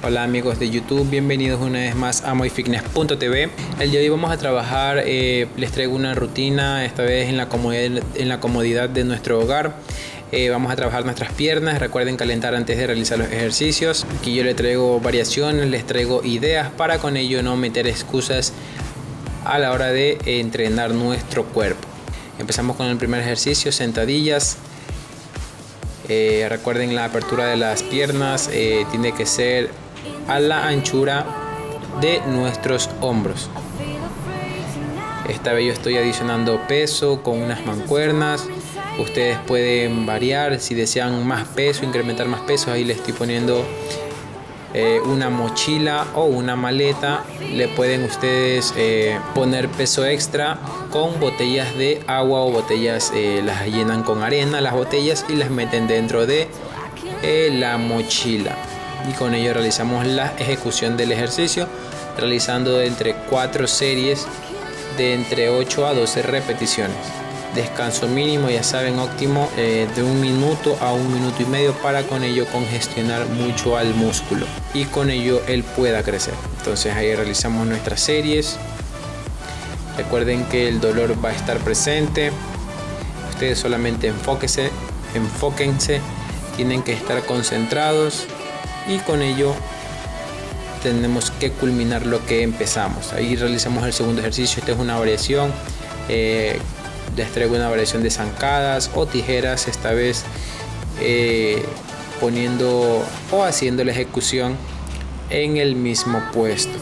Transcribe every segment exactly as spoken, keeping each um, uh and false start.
Hola amigos de YouTube, bienvenidos una vez más a moifitness punto t v. El día de hoy vamos a trabajar, eh, les traigo una rutina, esta vez en la comodidad, en la comodidad de nuestro hogar. Eh, vamos a trabajar nuestras piernas, recuerden calentar antes de realizar los ejercicios. Aquí yo les traigo variaciones, les traigo ideas para con ello no meter excusas a la hora de entrenar nuestro cuerpo. Empezamos con el primer ejercicio, sentadillas. Eh, recuerden la apertura de las piernas eh, tiene que ser a la anchura de nuestros hombros. Esta vez yo estoy adicionando peso con unas mancuernas. Ustedes pueden variar si desean más peso, incrementar más peso. Ahí le estoy poniendo eh, una mochila o una maleta. Le pueden ustedes eh, poner peso extra con botellas de agua o botellas, eh, las llenan con arena las botellas y las meten dentro de eh, la mochila, y con ello realizamos la ejecución del ejercicio, realizando entre cuatro series de entre ocho a doce repeticiones. Descanso mínimo, ya saben, óptimo eh, de un minuto a un minuto y medio, para con ello congestionar mucho al músculo y con ello él pueda crecer. Entonces ahí realizamos nuestras series. Recuerden que el dolor va a estar presente. Ustedes solamente enfóquense, enfóquense, tienen que estar concentrados, y con ello tenemos que culminar lo que empezamos. Ahí realizamos el segundo ejercicio. Esta es una variación. Eh, les traigo una variación de zancadas o tijeras, esta vez eh, poniendo o haciendo la ejecución en el mismo puesto.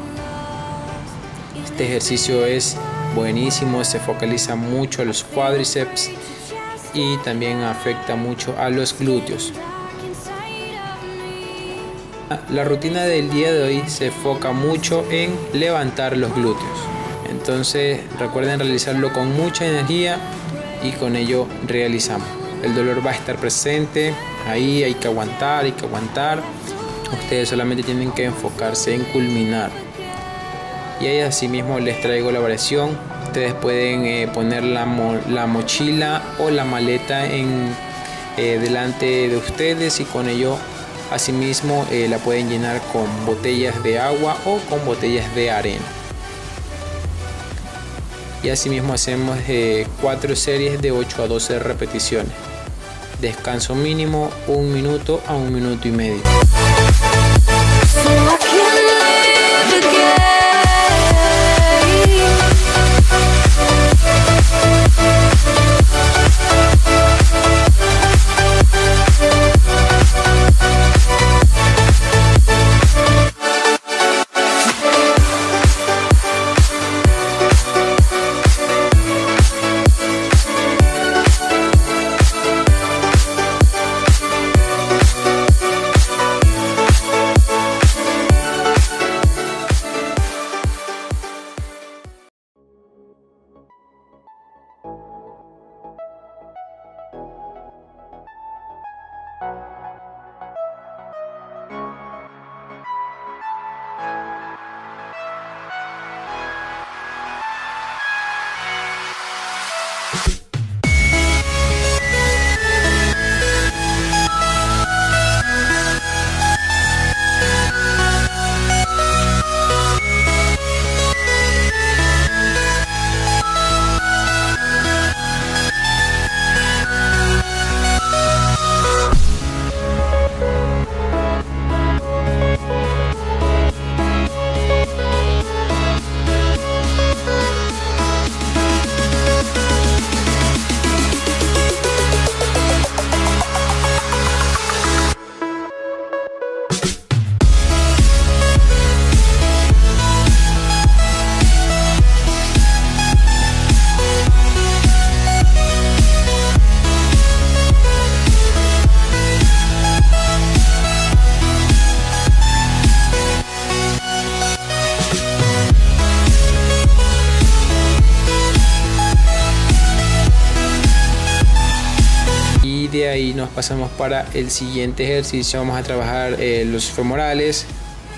Este ejercicio es buenísimo, se focaliza mucho a los cuádriceps y también afecta mucho a los glúteos. La rutina del día de hoy se enfoca mucho en levantar los glúteos. Entonces recuerden realizarlo con mucha energía, y con ello realizamos. El dolor va a estar presente, ahí hay que aguantar, hay que aguantar. Ustedes solamente tienen que enfocarse en culminar. Y ahí asimismo les traigo la variación. Ustedes pueden eh, poner la, mo la mochila o la maleta en, eh, delante de ustedes, y con ello asimismo eh, la pueden llenar con botellas de agua o con botellas de arena. Y asimismo hacemos eh, cuatro series de ocho a doce repeticiones. Descanso mínimo un minuto a un minuto y medio. De ahí nos pasamos para el siguiente ejercicio. Vamos a trabajar eh, los femorales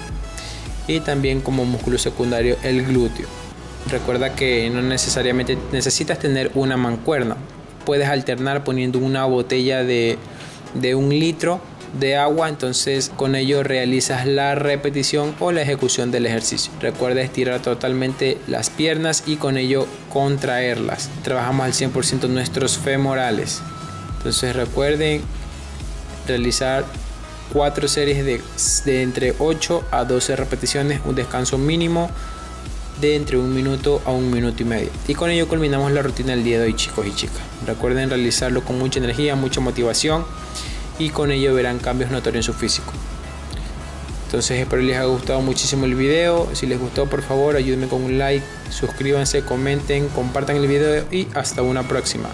y también como músculo secundario el glúteo. Recuerda que no necesariamente necesitas tener una mancuerna, puedes alternar poniendo una botella de, de un litro de agua, entonces con ello realizas la repetición o la ejecución del ejercicio. Recuerda estirar totalmente las piernas y con ello contraerlas. Trabajamos al cien por ciento nuestros femorales. Entonces recuerden realizar cuatro series de, de entre ocho a doce repeticiones, un descanso mínimo de entre un minuto a un minuto y medio. Y con ello culminamos la rutina del día de hoy, chicos y chicas. Recuerden realizarlo con mucha energía, mucha motivación, y con ello verán cambios notorios en su físico. Entonces espero les haya gustado muchísimo el video. Si les gustó, por favor ayúdenme con un like, suscríbanse, comenten, compartan el video y hasta una próxima.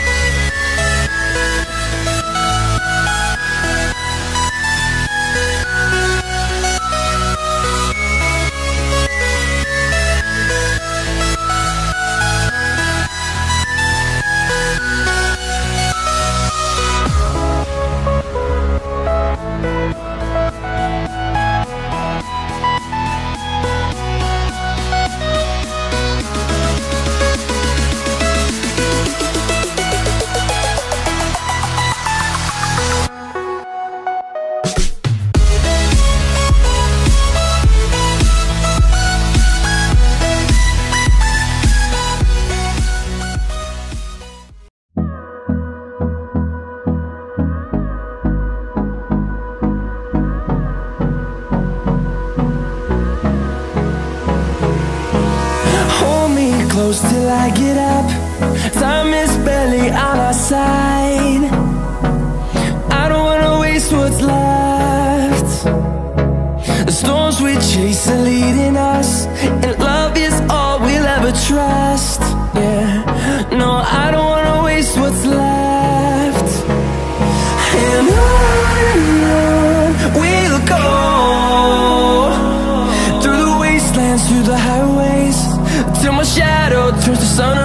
Close till I get up. Time is barely on our side. I don't wanna waste what's left. The storms we chase are leading us, and love is all we'll ever trust. Yeah, no, I don't wanna waste what's left. And on and on we'll go, through the wastelands, through the highways, till my shadow turns to sun